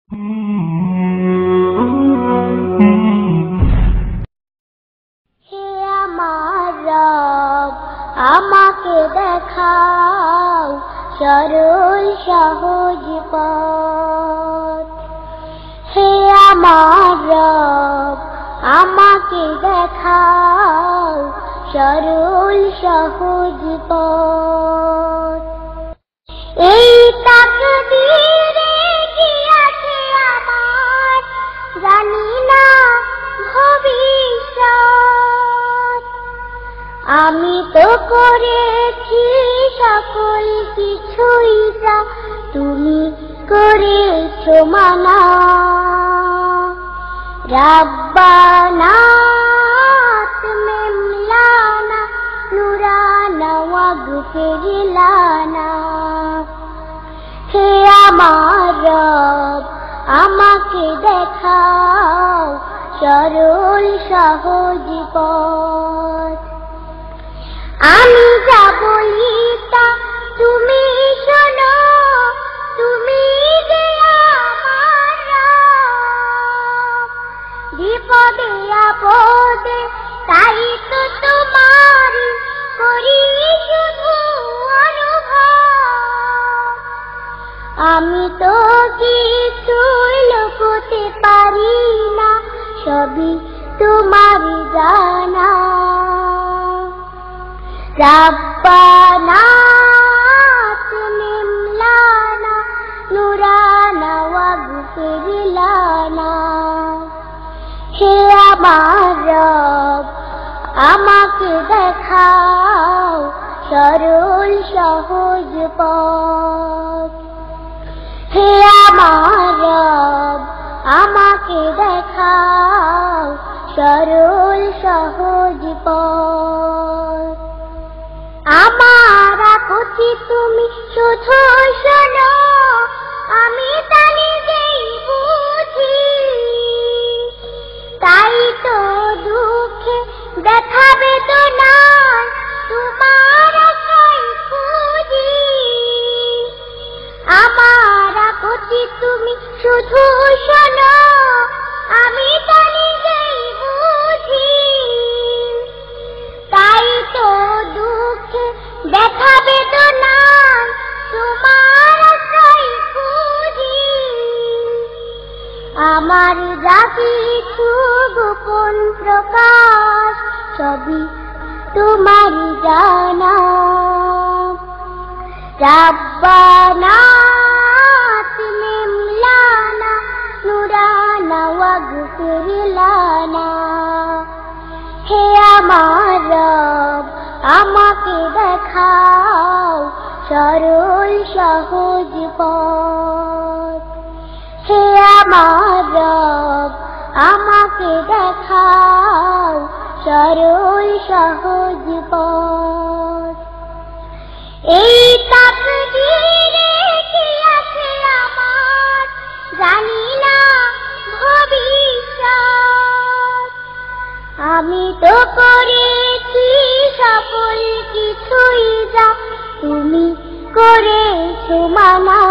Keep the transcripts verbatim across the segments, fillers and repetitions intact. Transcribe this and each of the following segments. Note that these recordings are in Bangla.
হে আমার রব, আমাকে দেখাও সরল সহজ পথ। হে আমার রব, আমাকে দেখাও সরল সহজ পথ। এই তাকদীরে কি আছে আমার, জানি না ভবিষ্যৎ। আমি তো করেছি সকল কিছুই যা তুমি করেছো মানা। রাব্বানা আতমিম লানা নুরানা ওয়াগফির লানা। হে আমার রব, আমাকে দেখাও সরল সহজ পথ। আমি যা বলি তা তুমি শোনো, তুমি যে আমার রব। বিপদে আপদে তাই তো তোমার করি শুধু অনুভব। আমি তো কিছুই লুকোতে পারি না, সবই তোমার জানা। রাব্বানা আতমিম লানা নুরানা ওয়াগফির লানা। হে আমার রব, আমাকে দেখাও সরল সহজ পথ। হে আমার রব, আমাকে দেখাও সরল সহজ পথ। আমার আপত্তি তুমি শুধু শোনো, আমি তা নিজেই বুঝি। তাই তো দুঃখে ব্যথা বেদনায় তোমার আশ্রয় খুঁজি। আমার আপত্তি তুমি শুধু শোনো, আমি তা নিজেই বুঝি। তাই তো দুঃখে ব্যথা বেদনায় তোমার আশ্রয় খুঁজি। আমার যা কিছু গোপন প্রকাশ সবই তোমার জানা। রাব্বানা আতমিম লানা নুরানা ওয়াগফির লানা। হে আমার রব, আমাকে দেখাও সরল সহজ পথ। হে আমার রব, আমাকে দেখাও সরল সহজ পথ। এই তাকদীরে কি আছে আমার, জানি না ভবিষ্যৎ। আমি তো করেছি সকল কিছুই যা তুমি করেছো মানা।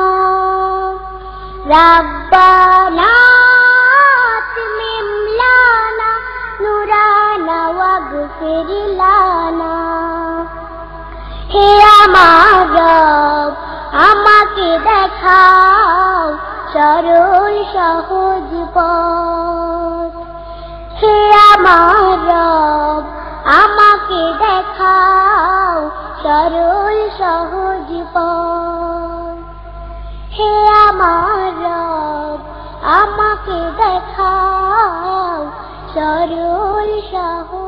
রাব্বানা আতমিম লানা নুরানা ওয়াগফির লানা। হে আমার রব, আমাকে দেখাও সরল সহজ পথ। হে আমার রব, আমাকে দেখাও সরল সহজ পথ। হে আমার রব, আমাকে দেখাও সরল সহজ